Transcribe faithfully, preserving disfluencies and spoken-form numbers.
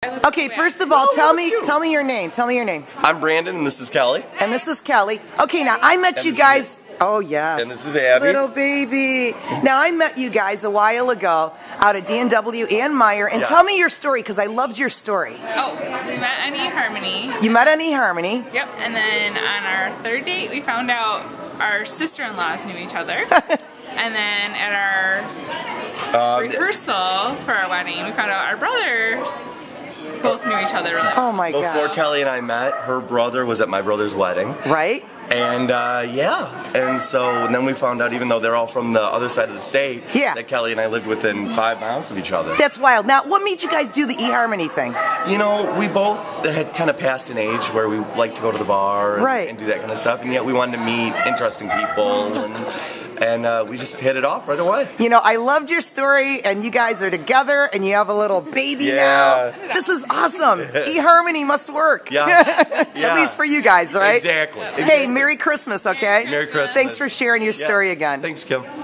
Okay, first of all, tell me, tell me your name. Tell me your name. I'm Brandon, and this is Kelly. And this is Kelly. Okay, now I met you guys. Oh yes. And this is Abby. Little baby. Now I met you guys a while ago out at D and W and Meyer. And Yes. tell me your story, because I loved your story. Oh, we met on eHarmony. You met on eHarmony. Yep, and then on our third date, we found out our sister-in-laws knew each other. And then at our Uh, rehearsal for our wedding, we found out our brothers both knew each other really well. Oh my Before God. Kelly and I met, her brother was at my brother's wedding. Right? And uh, yeah, and so and then we found out, even though they're all from the other side of the state, Yeah. that Kelly and I lived within five miles of each other. That's wild. Now, what made you guys do the eHarmony thing? You know, we both had kind of passed an age where we liked to go to the bar and, Right. and do that kind of stuff, and yet we wanted to meet interesting people, and, and uh, we just hit it off right away. You know, I loved your story, and you guys are together, and you have a little baby Yeah. now. This is awesome. eHarmony must work. Yes. At Yeah. least for you guys, right? Exactly. Hey, Merry Christmas, okay? Merry Christmas. Thanks for sharing your story Yeah. again. Thanks, Kim.